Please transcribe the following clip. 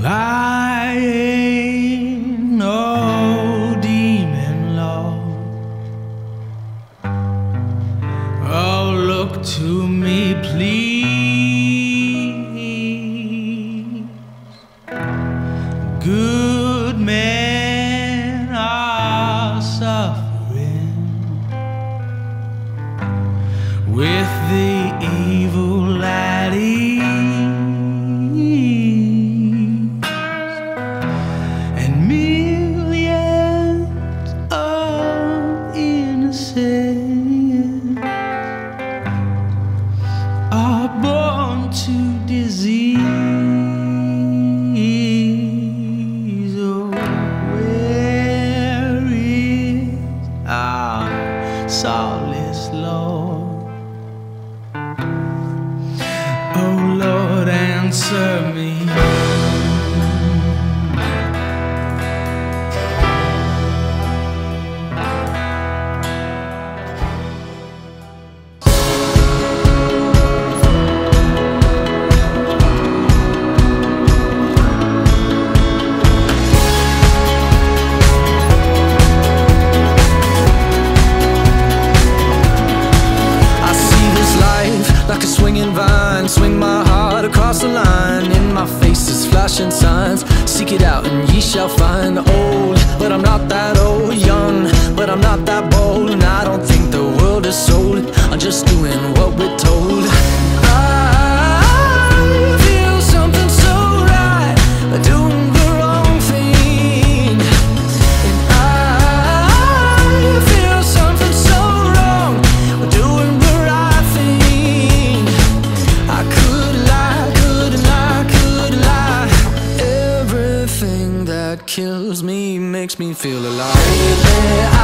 I ain't no demon, Lord. Oh, look to me, please. Good men are suffering with the evil at ease. Are born to disease. Oh, where is our solace, Lord? Oh, Lord, answer me. Like a swinging vine, swing my heart across the line. In my face is flashing signs. Seek it out and ye shall find. Old, but I'm not that old. Young, but I'm not that bold. And I don't think the world is sold. I'm just doing what we're told. I feel something so right, doing the wrong thing. And I feel something so wrong, doing the right thing. I could lie, couldn't lie, could lie. Everything that kills me makes me feel alive. Lately,